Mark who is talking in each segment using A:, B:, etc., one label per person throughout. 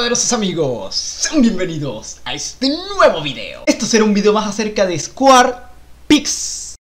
A: poderosos amigos, sean bienvenidos a este nuevo video. Esto será un video más acerca de Square-Pix.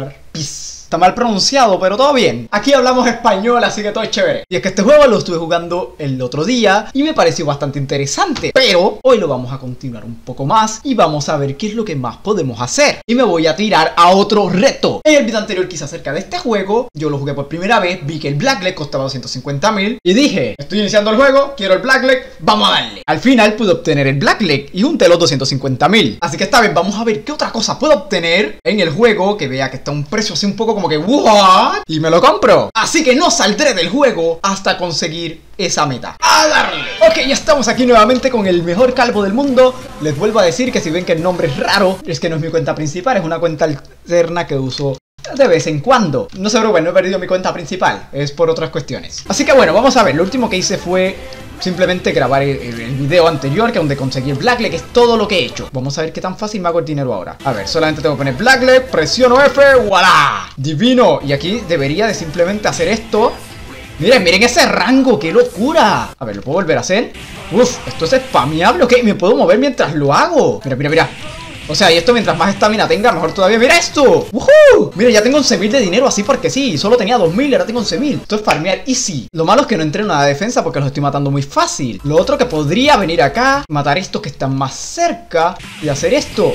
A: Está mal pronunciado, pero todo bien. Aquí hablamos español, así que todo es chévere. Y es que este juego lo estuve jugando el otro día y me pareció bastante interesante. Pero hoy lo vamos a continuar un poco más y vamos a ver qué es lo que más podemos hacer. Y me voy a tirar a otro reto. En el video anterior que hice acerca de este juego, yo lo jugué por primera vez, vi que el Blackleg costaba 250.000 y dije, estoy iniciando el juego, quiero el Blackleg, vamos a darle. Al final pude obtener el Blackleg y junté los 250.000. Así que esta vez vamos a ver qué otra cosa puedo obtener en el juego, que vea que está a un precio así un poco como que ¿what? Y me lo compro. Así que no saldré del juego hasta conseguir esa meta. ¡A darle! Ok, ya estamos aquí nuevamente con el mejor calvo del mundo. Les vuelvo a decir que si ven que el nombre es raro, es que no es mi cuenta principal, es una cuenta alterna que uso de vez en cuando. No se preocupen, no he perdido mi cuenta principal, es por otras cuestiones. Así que bueno, vamos a ver. Lo último que hice fue simplemente grabar el video anterior, que es donde conseguí el Blackleg, que es todo lo que he hecho. Vamos a ver qué tan fácil me hago el dinero ahora. A ver, solamente tengo que poner Blackleg, presiono F, ¡voilá! Divino. Y aquí debería de simplemente hacer esto. Miren, miren ese rango, qué locura. A ver, ¿lo puedo volver a hacer? Uf, esto es spameable, ok, me puedo mover mientras lo hago. Mira, mira, mira. O sea, y esto mientras más estamina tenga, mejor todavía. ¡Mira esto! ¡Woohoo! Mira, ya tengo 11.000 de dinero así porque sí. Solo tenía 2.000, ahora tengo 11.000. Esto es farmear easy. Lo malo es que no entré en una defensa porque los estoy matando muy fácil. Lo otro que podría venir acá, matar estos que están más cerca y hacer esto.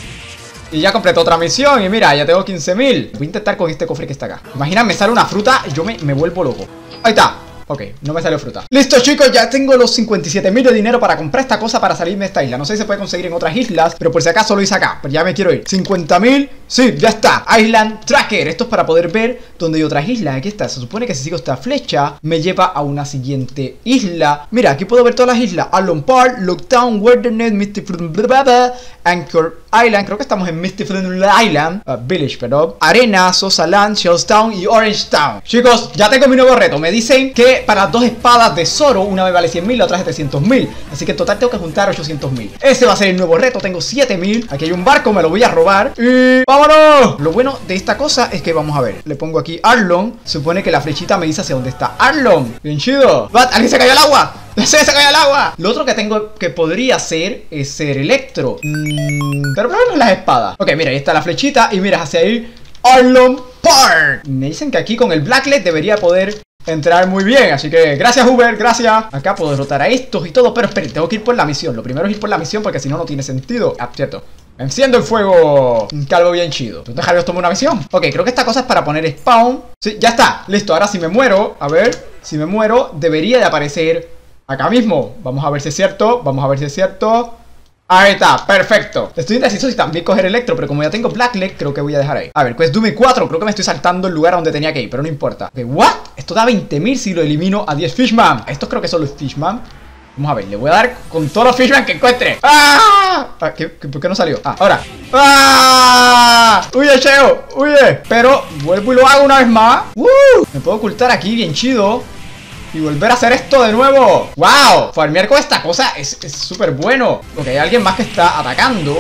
A: Y ya completé otra misión y mira, ya tengo 15.000. Voy a intentar con este cofre que está acá. Imagina, me sale una fruta y yo me vuelvo loco. Ahí está. Ok, no me salió fruta. Listo, chicos, ya tengo los 57.000 de dinero para comprar esta cosa para salirme de esta isla. No sé si se puede conseguir en otras islas, pero por si acaso lo hice acá. Pero ya me quiero ir. 50.000, sí, ya está. Island Tracker. Esto es para poder ver dónde hay otras islas. Aquí está. Se supone que si sigo esta flecha me lleva a una siguiente isla. Mira, aquí puedo ver todas las islas. Arlon Park, Lockdown, Wilderness, Misty Fruit, Anchor Island. Creo que estamos en Misty Fruit Island. Village, perdón. Arena, Sosa Land, Shellstown y Orange Town. Chicos, ya tengo mi nuevo reto. Me dicen que para dos espadas de Zoro, una me vale 100.000, la otra 700.000. Así que en total tengo que juntar 800.000. Ese va a ser el nuevo reto. Tengo 7.000. Aquí hay un barco, me lo voy a robar. Y ¡vámonos! Lo bueno de esta cosa es que vamos a ver. Le pongo aquí Arlon. Supone que la flechita me dice hacia dónde está Arlon. Bien chido. ¿Alguien se cayó al agua? ¡Se cayó al agua! Lo otro que tengo que podría ser es ser Electro. Pero no es las espadas. Ok, mira, ahí está la flechita. Y mira, hacia ahí Arlon Park. Me dicen que aquí con el Blackleg debería poder entrar muy bien, así que gracias Uber, gracias. Acá puedo derrotar a estos y todo, pero esperen, tengo que ir por la misión. Lo primero es ir por la misión porque si no, no tiene sentido. Ah, cierto. Enciendo el fuego. Un calvo bien chido. ¿Tú dejarías tomar una misión? Ok, creo que esta cosa es para poner spawn. Sí, ya está, listo. Ahora si me muero, a ver, si me muero, debería de aparecer acá mismo. Vamos a ver si es cierto, vamos a ver si es cierto. Ahí está, perfecto. Estoy indeciso si también coger Electro, pero como ya tengo Blackleg, creo que voy a dejar ahí. A ver, Quest Doom 4, creo que me estoy saltando el lugar a donde tenía que ir, pero no importa. ¿What? Esto da 20.000 si lo elimino a 10 Fishman. Estos creo que son los Fishman. Vamos a ver, le voy a dar con todos los Fishman que encuentre. ¡Ah! ¿Por qué no salió? Ah, ahora. ¡Ah! ¡Huye, Cheo! ¡Huye! Pero vuelvo y lo hago una vez más. Me puedo ocultar aquí, bien chido. Y volver a hacer esto de nuevo. ¡Wow! Farmear con esta cosa es súper bueno. Ok, hay alguien más que está atacando.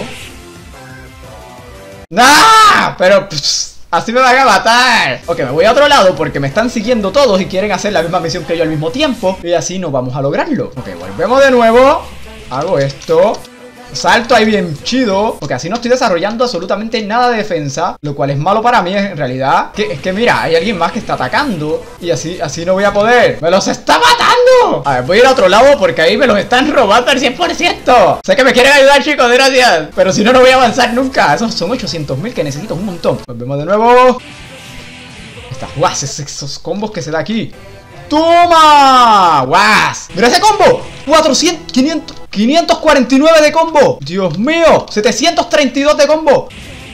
A: ¡Ah! Pero así me van a matar. Ok, me voy a otro lado porque me están siguiendo todos y quieren hacer la misma misión que yo al mismo tiempo. Y así no vamos a lograrlo. Ok, volvemos de nuevo. Hago esto. Salto ahí bien chido. Porque así no estoy desarrollando absolutamente nada de defensa. Lo cual es malo para mí en realidad. Es que mira, hay alguien más que está atacando. Y así no voy a poder. ¡Me los está matando! A ver, voy a ir a otro lado porque ahí me los están robando al 100%. Sé que me quieren ayudar, chicos, gracias. Pero si no, no voy a avanzar nunca. Esos son 800.000 que necesito, un montón. Volvemos de nuevo. Estas guas, esos combos que se da aquí. ¡Toma! ¡Guas! ¡Mira ese combo! 400, 500, 549 de combo. ¡Dios mío! 732 de combo.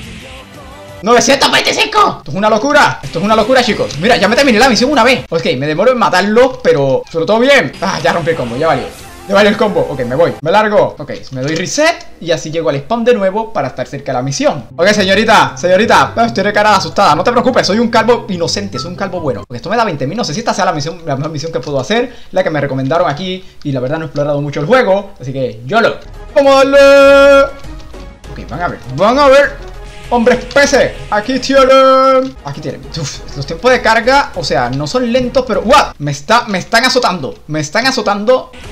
A: 925. Esto es una locura. Esto es una locura, chicos. Mira, ya me terminé la misión una vez. Ok, me demoro en matarlo, pero sobre todo bien. Ah, ya rompí el combo, ya valió. Ya valió el combo. Ok, me voy, me largo. Ok, me doy reset y así llego al spawn de nuevo para estar cerca de la misión. Ok, señorita, estoy de cara asustada. No te preocupes, soy un calvo inocente, soy un calvo bueno. Porque esto me da 20.000, no sé si esta sea la mejor misión que puedo hacer, la que me recomendaron aquí. Y la verdad no he explorado mucho el juego, así que YOLO. ¡Vamos a darle! Ok, van a ver. Hombres peces, aquí tienen. Aquí tienen. Uf, los tiempos de carga, o sea, no son lentos, pero ¡guau! Me están azotando. Me están azotando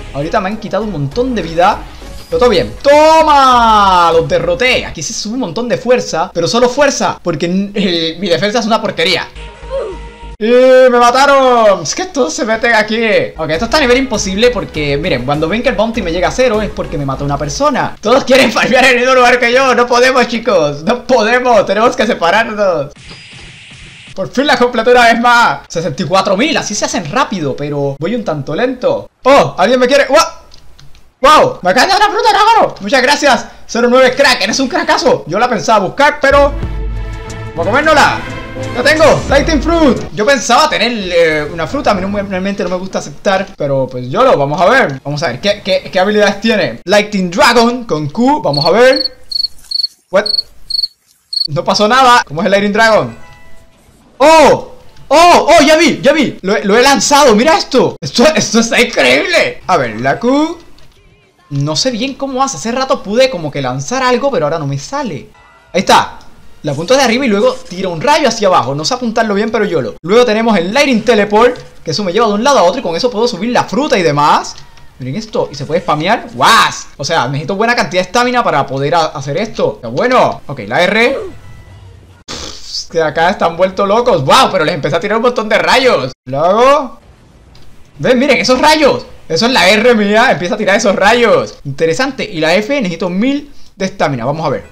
A: Ahorita me han quitado un montón de vida. Pero todo bien. ¡Toma! Los derroté. Aquí se sube un montón de fuerza. Pero solo fuerza. Porque mi defensa es una porquería. ¡Y me mataron! Es que todos se meten aquí. Ok, esto está a nivel imposible porque, miren, cuando ven que el bounty me llega a 0 es porque me mató una persona. Todos quieren farmear en el mismo lugar que yo. No podemos, chicos. No podemos. Tenemos que separarnos. Por fin la completé una vez más. 64.000. Así se hacen rápido, pero voy un tanto lento. ¡Oh! ¿Alguien me quiere? ¡Wow! ¡Wow! ¡Me acaba de dar una fruta, dragón! Muchas gracias. 09 crack. Eres un crackazo. Yo la pensaba buscar, pero... voy a comérnosla. ¡La tengo! Lighting Fruit. Yo pensaba tener una fruta. A mí realmente no me gusta aceptar. Pero pues yo lo vamos a ver. Vamos a ver. ¿Qué habilidades tiene? Lighting Dragon con Q. Vamos a ver. What? No pasó nada. ¿Cómo es el Lighting Dragon? ¡Oh! ¡Oh! ¡Oh! ¡Ya vi! ¡Ya vi! Lo he lanzado. ¡Mira esto! Esto está increíble. A ver, la Q. No sé bien cómo hace. Hace rato pude como que lanzar algo, pero ahora no me sale. Ahí está. La apunto de arriba y luego tira un rayo hacia abajo. No sé apuntarlo bien, pero yo lo. Luego tenemos el Lightning Teleport, que eso me lleva de un lado a otro y con eso puedo subir la fruta y demás. Miren esto. Y se puede spamear. ¡Guas! O sea, necesito buena cantidad de estamina para poder hacer esto. ¡Qué bueno! Ok, la R. Que acá están vueltos locos. ¡Wow! Pero les empecé a tirar un montón de rayos. Luego... ven, miren, esos rayos. Eso es la R mía. Empieza a tirar esos rayos. Interesante. Y la F necesito 1000 de estamina. Vamos a ver.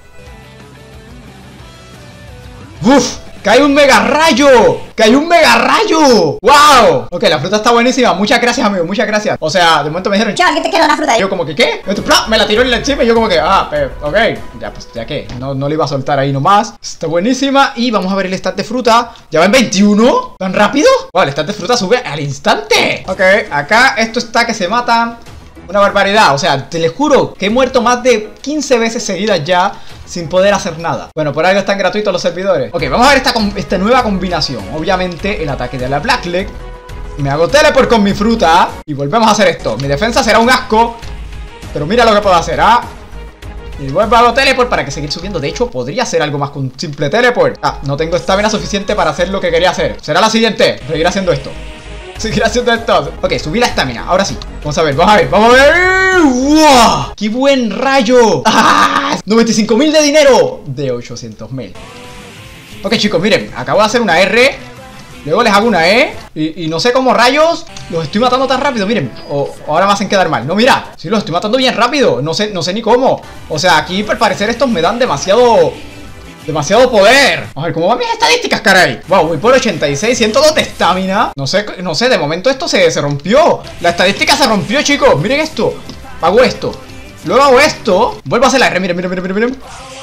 A: ¡Uf! ¡Cae un mega rayo! ¡Cae un mega rayo! ¡Wow! Ok, la fruta está buenísima. Muchas gracias, amigo. Muchas gracias. O sea, de momento me dijeron...
B: chaval, ¿qué te quedó la fruta ahí?
A: Yo como que, ¿qué? Me la tiró en la encima y yo como que... ah, pero, ok. Ya, pues, ya que. No le iba a soltar ahí nomás. Está buenísima. Y vamos a ver el stat de fruta. ¿Ya va en 21? ¿Tan rápido? Wow, el stat de fruta sube al instante. Ok, acá esto está que se matan. Una barbaridad, o sea, te les juro que he muerto más de 15 veces seguidas ya sin poder hacer nada. Bueno, por algo están gratuitos los servidores. Ok, vamos a ver esta nueva combinación. Obviamente el ataque de la Blackleg. Me hago teleport con mi fruta y volvemos a hacer esto. Mi defensa será un asco, pero mira lo que puedo hacer, ¿ah? Y vuelvo a hago teleport para que seguir subiendo. De hecho, podría hacer algo más con un simple teleport. Ah, no tengo estamina suficiente para hacer lo que quería hacer. Será la siguiente, seguir haciendo esto. Seguir haciendo esto. Ok, subí la estamina, ahora sí. Vamos a ver, vamos a ver, vamos a ver. ¡Wow! ¡Qué buen rayo! ¡Ah! 95.000 de dinero de 800.000. Ok, chicos, miren, acabo de hacer una R. Luego les hago una E. Y no sé cómo rayos los estoy matando tan rápido. Miren, ahora me hacen quedar mal. No, mira, sí los estoy matando bien rápido. No sé ni cómo. O sea, aquí al parecer estos me dan demasiado poder. Vamos a ver cómo van mis estadísticas, caray. Wow, voy por 86, 102 de estamina. No sé, de momento esto se rompió. La estadística se rompió, chicos. Miren esto. Hago esto. Luego hago esto. Vuelvo a hacer la R. Miren.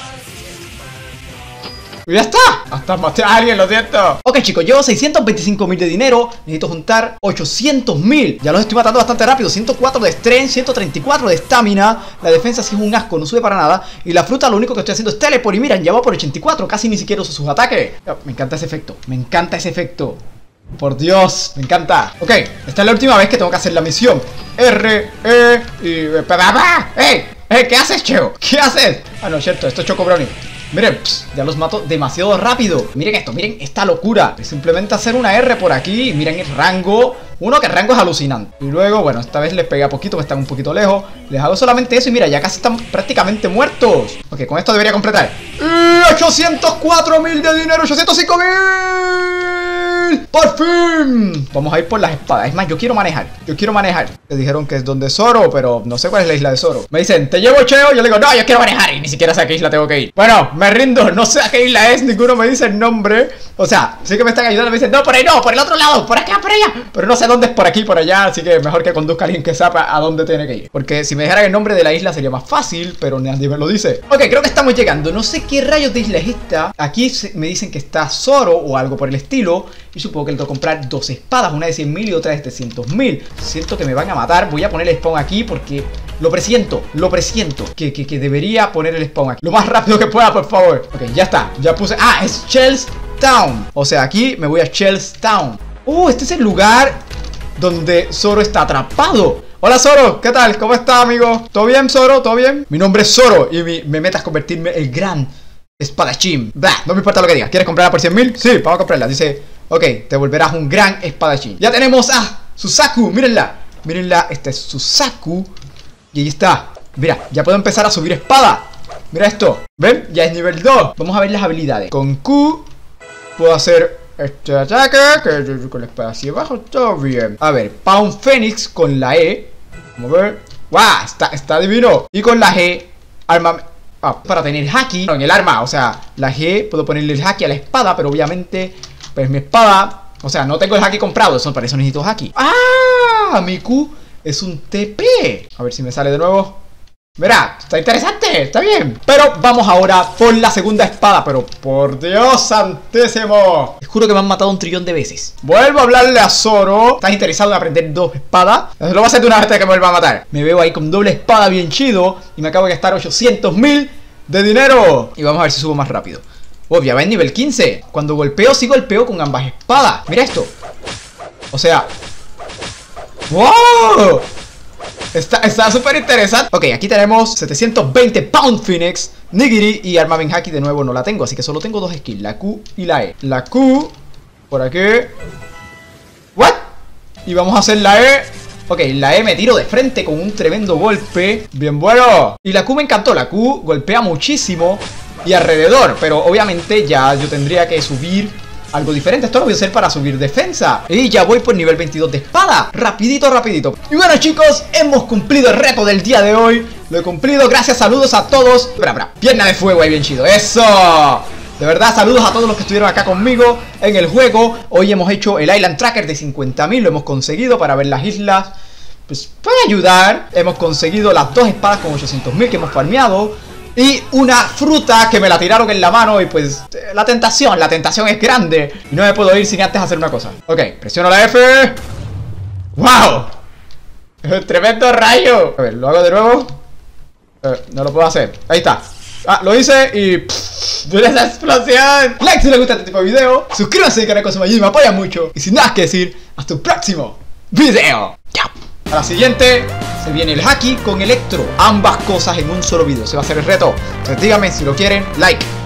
A: Y ya está. Hasta maté a alguien, lo siento. Ok, chicos, llevo 625.000 de dinero. Necesito juntar 800.000. Ya los estoy matando bastante rápido. 104 de strength, 134 de estamina. La defensa sí es un asco, no sube para nada. Y la fruta lo único que estoy haciendo es teleport. Y miren, ya va por 84. Casi ni siquiera uso sus ataques. Me encanta ese efecto. Me encanta ese efecto. Por Dios, me encanta. Ok, esta es la última vez que tengo que hacer la misión. R, E y... ¡Ey! ¿Qué haces, Cheo? ¿Qué haces? Ah, no, es cierto, esto es Choco Brownie. Miren, ya los mato demasiado rápido. Miren esto, miren esta locura. Es simplemente hacer una R por aquí. Miren el rango. Uno, que el rango es alucinante. Y luego, bueno, esta vez les pegué a poquito, me están un poquito lejos. Les hago solamente eso y mira, ya casi están prácticamente muertos. Ok, con esto debería completar. ¡Y 804.000 de dinero! ¡805.000! ¡Por fin! Vamos a ir por las espadas. Es más, yo quiero manejar. Me dijeron que es donde Zoro, pero no sé cuál es la isla de Zoro. Me dicen, ¿te llevo, Cheo? Yo le digo, no, yo quiero manejar. Y ni siquiera sé a qué isla tengo que ir. Bueno, me rindo. No sé a qué isla es. Ninguno me dice el nombre. O sea, sí que me están ayudando. Me dicen, no, por ahí no, por el otro lado. Por acá, por allá. Pero no sé dónde es, por aquí, por allá. Así que mejor que conduzca a alguien que sepa a dónde tiene que ir. Porque si me dejaran el nombre de la isla sería más fácil, pero nadie me lo dice. Ok, creo que estamos llegando. No sé qué rayos de isla es esta. Aquí me dicen que está Zoro o algo por el estilo. Y supongo que le tengo que comprar dos espadas, una de 100.000 y otra de 700.000. Siento que me van a matar. Voy a poner el spawn aquí porque lo presiento. Que debería poner el spawn aquí lo más rápido que pueda, por favor. Ok, ya está, ya puse. Ah, es Chell's Town. O sea, aquí me voy a Chell's Town. Este es el lugar donde Zoro está atrapado. Hola, Zoro, ¿qué tal? ¿Cómo está, amigo? ¿Todo bien, Zoro? ¿Todo bien? Mi nombre es Zoro y mi meta es convertirme en el gran espadachín. Bah, no me importa lo que digas. ¿Quieres comprarla por 100.000? Sí, vamos a comprarla. Dice, ok, te volverás un gran espadachín. Ya tenemos a Suzaku, mírenla. Mírenla, esta es Suzaku. Y ahí está. Mira, ya puedo empezar a subir espada. Mira esto. ¿Ven? Ya es nivel 2. Vamos a ver las habilidades. Con Q puedo hacer este ataque. Que con la espada hacia abajo todo bien. A ver, Pound Phoenix con la E. Vamos a ver. ¡Wow! Está divino. Y con la G, arma. Para tener haki en el arma. O sea, la G puedo ponerle el haki a la espada. Pero obviamente, pues mi espada. O sea, no tengo el haki comprado. Para eso necesito haki. ¡Ah! Mi Q es un TP. A ver si me sale de nuevo. Mira, está interesante, está bien. Pero vamos ahora por la segunda espada. Pero por Dios santísimo, te juro que me han matado un trillón de veces. Vuelvo a hablarle a Zoro. ¿Estás interesado en aprender 2 espadas? Lo voy a hacer de una vez hasta que me vuelva a matar. Me veo ahí con doble espada bien chido. Y me acabo de gastar 800.000 de dinero. Y vamos a ver si subo más rápido. Ya va en nivel 15. Cuando golpeo, sí golpeo con ambas espadas. Mira esto. O sea, ¡wow! Está súper interesante. Ok, aquí tenemos 720 Pound Phoenix, Nigiri y Armament Haki. De nuevo no la tengo, así que solo tengo 2 skills, la Q y la E. La Q, por aquí. ¿What? Y vamos a hacer la E. Ok, la E me tiro de frente con un tremendo golpe. Bien bueno. Y la Q me encantó, la Q golpea muchísimo y alrededor, pero obviamente ya yo tendría que subir algo diferente. Esto lo voy a hacer para subir defensa. Y ya voy por nivel 22 de espada. Rapidito, rapidito. Y bueno, chicos, hemos cumplido el reto del día de hoy. Lo he cumplido, gracias, saludos a todos. Espera, pierna de fuego ahí, bien chido. ¡Eso! De verdad, saludos a todos los que estuvieron acá conmigo en el juego. Hoy hemos hecho el Island Tracker de 50.000. Lo hemos conseguido para ver las islas. Pues para ayudar. Hemos conseguido las 2 espadas con 800.000 que hemos farmeado. Y una fruta que me la tiraron en la mano. Y pues la tentación es grande. Y no me puedo ir sin antes hacer una cosa. Ok, presiono la F. ¡Wow! ¡Tremendo rayo! A ver, lo hago de nuevo. No lo puedo hacer. Ahí está. Lo hice y ¡duele esa explosión! Like si les gusta este tipo de video. Suscríbanse al canal con su me apoya mucho. Y sin nada que decir, hasta un próximo video. Chao. A la siguiente se viene el haki con Electro. Ambas cosas en un solo video. Se va a hacer el reto. Entonces díganme si lo quieren. Like.